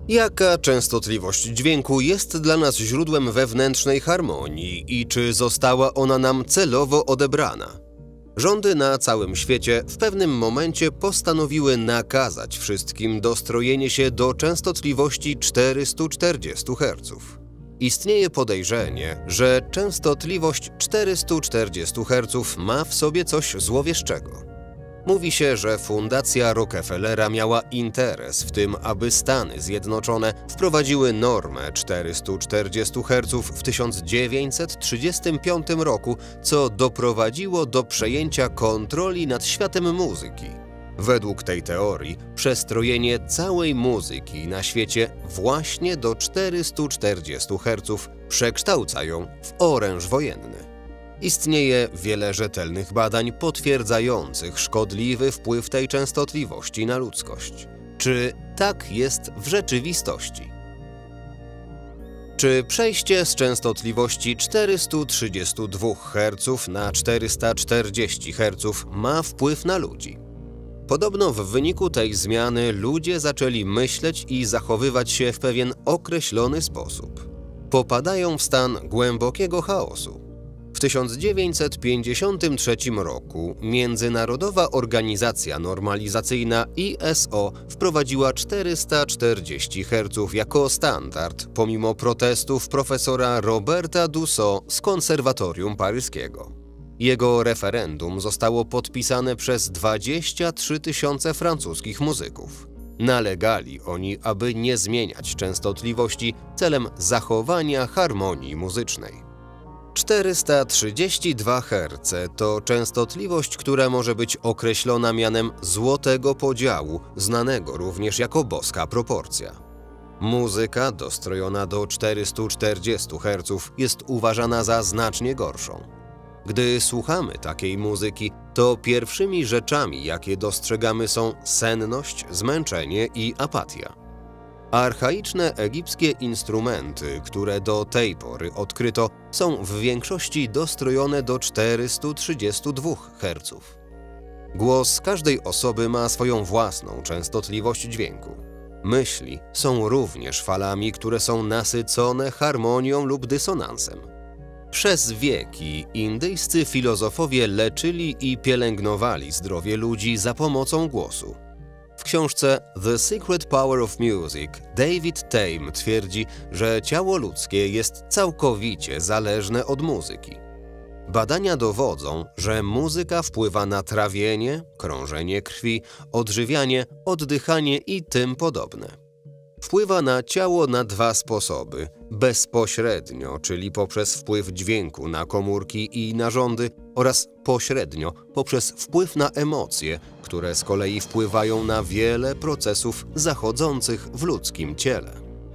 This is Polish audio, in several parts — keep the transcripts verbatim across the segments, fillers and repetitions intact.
Jaka częstotliwość dźwięku jest dla nas źródłem wewnętrznej harmonii i czy została ona nam celowo odebrana? Rządy na całym świecie w pewnym momencie postanowiły nakazać wszystkim dostrojenie się do częstotliwości czterystu czterdziestu herców. Istnieje podejrzenie, że częstotliwość czterystu czterdziestu herców ma w sobie coś złowieszczego. Mówi się, że Fundacja Rockefellera miała interes w tym, aby Stany Zjednoczone wprowadziły normę czterystu czterdziestu herców w tysiąc dziewięćset trzydziestym piątym roku, co doprowadziło do przejęcia kontroli nad światem muzyki. Według tej teorii przestrojenie całej muzyki na świecie właśnie do czterystu czterdziestu herców przekształca ją w oręż wojenny. Istnieje wiele rzetelnych badań potwierdzających szkodliwy wpływ tej częstotliwości na ludzkość. Czy tak jest w rzeczywistości? Czy przejście z częstotliwości czterystu trzydziestu dwóch herców na czterysta czterdzieści herców ma wpływ na ludzi? Podobno w wyniku tej zmiany ludzie zaczęli myśleć i zachowywać się w pewien określony sposób. Popadają w stan głębokiego chaosu. W tysiąc dziewięćset pięćdziesiątym trzecim roku Międzynarodowa Organizacja Normalizacyjna I S O wprowadziła czterysta czterdzieści herców jako standard, pomimo protestów profesora Roberta Dussault z Konserwatorium Paryskiego. Jego referendum zostało podpisane przez dwadzieścia trzy tysiące francuskich muzyków. Nalegali oni, aby nie zmieniać częstotliwości celem zachowania harmonii muzycznej. czterysta trzydzieści dwa herce to częstotliwość, która może być określona mianem złotego podziału, znanego również jako boska proporcja. Muzyka dostrojona do czterystu czterdziestu herców jest uważana za znacznie gorszą. Gdy słuchamy takiej muzyki, to pierwszymi rzeczami, jakie dostrzegamy, są senność, zmęczenie i apatia. Archaiczne egipskie instrumenty, które do tej pory odkryto, są w większości dostrojone do czterystu trzydziestu dwóch herców. Głos każdej osoby ma swoją własną częstotliwość dźwięku. Myśli są również falami, które są nasycone harmonią lub dysonansem. Przez wieki indyjscy filozofowie leczyli i pielęgnowali zdrowie ludzi za pomocą głosu. W książce The Secret Power of Music David Tame twierdzi, że ciało ludzkie jest całkowicie zależne od muzyki. Badania dowodzą, że muzyka wpływa na trawienie, krążenie krwi, odżywianie, oddychanie i tym podobne. Wpływa na ciało na dwa sposoby: bezpośrednio, czyli poprzez wpływ dźwięku na komórki i narządy, oraz pośrednio, poprzez wpływ na emocje, które z kolei wpływają na wiele procesów zachodzących w ludzkim ciele.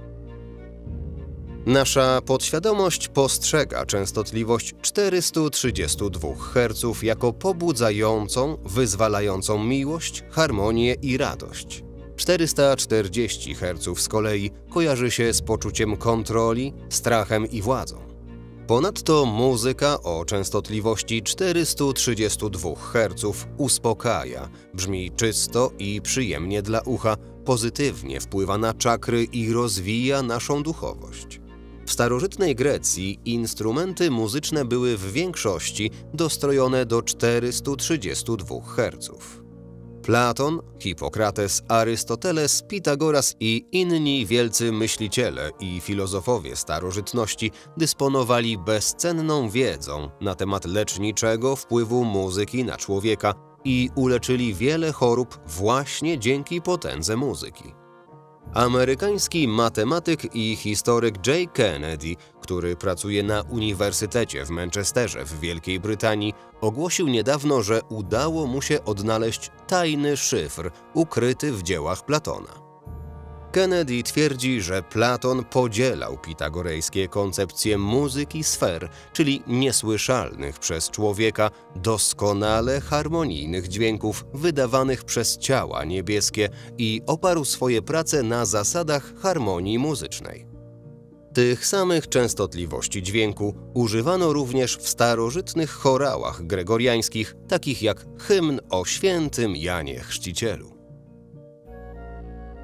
Nasza podświadomość postrzega częstotliwość czterystu trzydziestu dwóch herców jako pobudzającą, wyzwalającą miłość, harmonię i radość. czterysta czterdzieści herców z kolei kojarzy się z poczuciem kontroli, strachem i władzą. Ponadto muzyka o częstotliwości czterystu trzydziestu dwóch herców uspokaja, brzmi czysto i przyjemnie dla ucha, pozytywnie wpływa na czakry i rozwija naszą duchowość. W starożytnej Grecji instrumenty muzyczne były w większości dostrojone do czterystu trzydziestu dwóch herców. Platon, Hipokrates, Arystoteles, Pitagoras i inni wielcy myśliciele i filozofowie starożytności dysponowali bezcenną wiedzą na temat leczniczego wpływu muzyki na człowieka i uleczyli wiele chorób właśnie dzięki potędze muzyki. Amerykański matematyk i historyk Jay Kennedy, który pracuje na Uniwersytecie w Manchesterze w Wielkiej Brytanii, ogłosił niedawno, że udało mu się odnaleźć tajny szyfr ukryty w dziełach Platona. Kennedy twierdzi, że Platon podzielał pitagorejskie koncepcje muzyki sfer, czyli niesłyszalnych przez człowieka, doskonale harmonijnych dźwięków wydawanych przez ciała niebieskie i oparł swoje prace na zasadach harmonii muzycznej. Tych samych częstotliwości dźwięku używano również w starożytnych chorałach gregoriańskich, takich jak hymn o świętym Janie Chrzcicielu.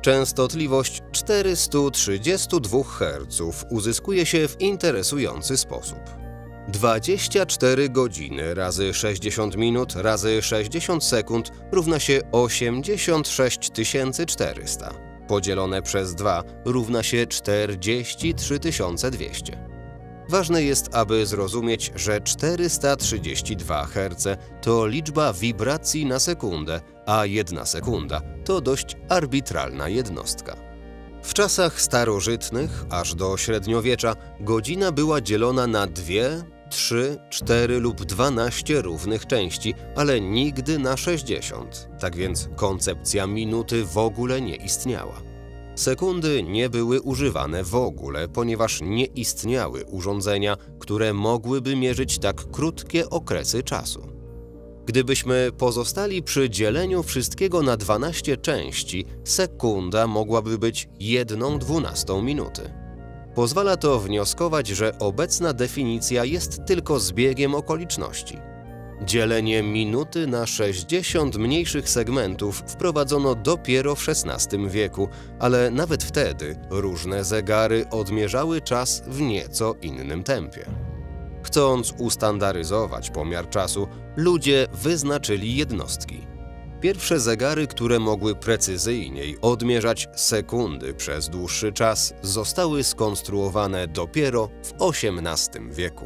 Częstotliwość czterysta trzydzieści dwa herców uzyskuje się w interesujący sposób. dwadzieścia cztery godziny razy sześćdziesiąt minut razy sześćdziesiąt sekund równa się osiemdziesiąt sześć tysięcy czterysta. Podzielone przez dwa równa się czterdzieści trzy tysiące dwieście. Ważne jest, aby zrozumieć, że czterysta trzydzieści dwa herce to liczba wibracji na sekundę, a jedna sekunda to dość arbitralna jednostka. W czasach starożytnych, aż do średniowiecza, godzina była dzielona na dwie, trzy, cztery lub dwanaście równych części, ale nigdy na sześćdziesiąt. Tak więc koncepcja minuty w ogóle nie istniała. Sekundy nie były używane w ogóle, ponieważ nie istniały urządzenia, które mogłyby mierzyć tak krótkie okresy czasu. Gdybyśmy pozostali przy dzieleniu wszystkiego na dwanaście części, sekunda mogłaby być jedną dwunastą minuty. Pozwala to wnioskować, że obecna definicja jest tylko zbiegiem okoliczności. Dzielenie minuty na sześćdziesiąt mniejszych segmentów wprowadzono dopiero w szesnastym wieku, ale nawet wtedy różne zegary odmierzały czas w nieco innym tempie. Chcąc ustandaryzować pomiar czasu, ludzie wyznaczyli jednostki. Pierwsze zegary, które mogły precyzyjniej odmierzać sekundy przez dłuższy czas, zostały skonstruowane dopiero w osiemnastym wieku.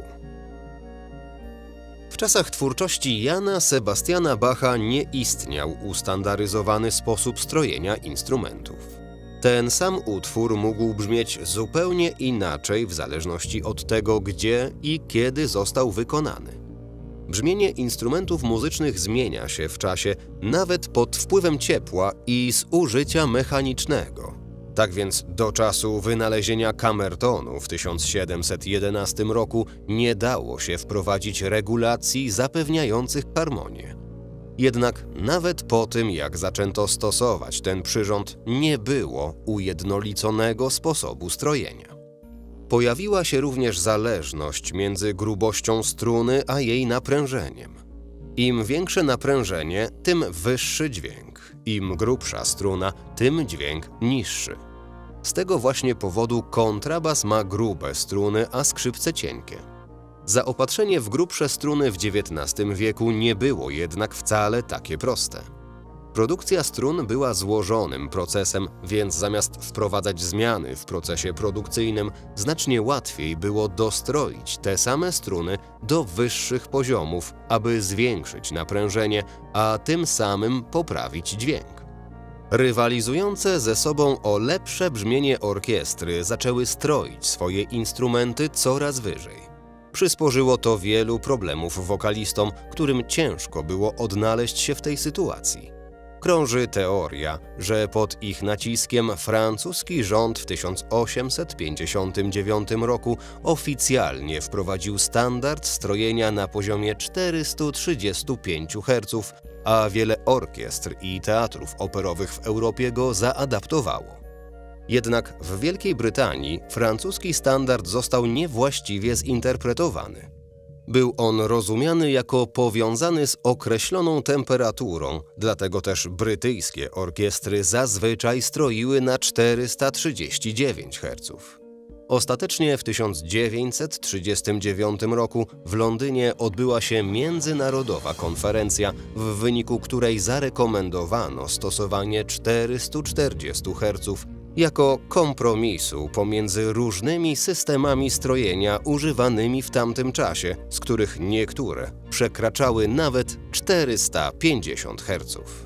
W czasach twórczości Jana Sebastiana Bacha nie istniał ustandaryzowany sposób strojenia instrumentów. Ten sam utwór mógł brzmieć zupełnie inaczej w zależności od tego, gdzie i kiedy został wykonany. Brzmienie instrumentów muzycznych zmienia się w czasie nawet pod wpływem ciepła i zużycia mechanicznego. Tak więc do czasu wynalezienia kamertonu w tysiąc siedemset jedenastym roku nie dało się wprowadzić regulacji zapewniających harmonię. Jednak nawet po tym, jak zaczęto stosować ten przyrząd, nie było ujednoliconego sposobu strojenia. Pojawiła się również zależność między grubością struny a jej naprężeniem. Im większe naprężenie, tym wyższy dźwięk. Im grubsza struna, tym dźwięk niższy. Z tego właśnie powodu kontrabas ma grube struny, a skrzypce cienkie. Zaopatrzenie w grubsze struny w dziewiętnastym wieku nie było jednak wcale takie proste. Produkcja strun była złożonym procesem, więc zamiast wprowadzać zmiany w procesie produkcyjnym, znacznie łatwiej było dostroić te same struny do wyższych poziomów, aby zwiększyć naprężenie, a tym samym poprawić dźwięk. Rywalizujące ze sobą o lepsze brzmienie orkiestry zaczęły stroić swoje instrumenty coraz wyżej. Przysporzyło to wielu problemów wokalistom, którym ciężko było odnaleźć się w tej sytuacji. Krąży teoria, że pod ich naciskiem francuski rząd w tysiąc osiemset pięćdziesiątym dziewiątym roku oficjalnie wprowadził standard strojenia na poziomie czterysta trzydzieści pięć herców, a wiele orkiestr i teatrów operowych w Europie go zaadaptowało. Jednak w Wielkiej Brytanii francuski standard został niewłaściwie zinterpretowany. Był on rozumiany jako powiązany z określoną temperaturą, dlatego też brytyjskie orkiestry zazwyczaj stroiły na czterysta trzydzieści dziewięć herców. Ostatecznie w tysiąc dziewięćset trzydziestym dziewiątym roku w Londynie odbyła się międzynarodowa konferencja, w wyniku której zarekomendowano stosowanie czterysta czterdzieści herców jako kompromisu pomiędzy różnymi systemami strojenia używanymi w tamtym czasie, z których niektóre przekraczały nawet czterysta pięćdziesiąt herców.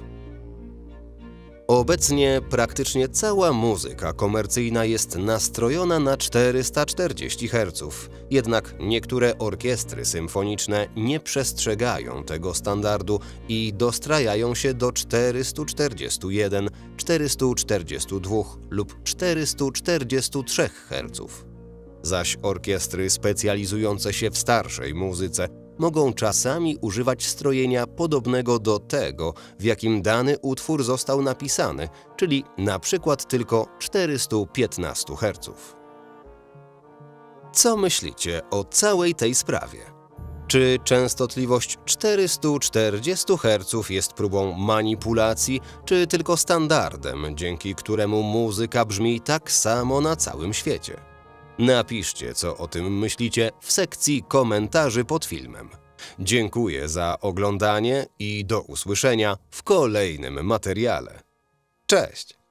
Obecnie praktycznie cała muzyka komercyjna jest nastrojona na czterysta czterdzieści herców, jednak niektóre orkiestry symfoniczne nie przestrzegają tego standardu i dostrajają się do czterysta czterdzieści jeden, czterysta czterdzieści dwa lub czterysta czterdzieści trzy herców. Zaś orkiestry specjalizujące się w starszej muzyce mogą czasami używać strojenia podobnego do tego, w jakim dany utwór został napisany, czyli na przykład tylko czterysta piętnaście herców. Co myślicie o całej tej sprawie? Czy częstotliwość czterysta czterdzieści herców jest próbą manipulacji, czy tylko standardem, dzięki któremu muzyka brzmi tak samo na całym świecie? Napiszcie, co o tym myślicie w sekcji komentarzy pod filmem. Dziękuję za oglądanie i do usłyszenia w kolejnym materiale. Cześć!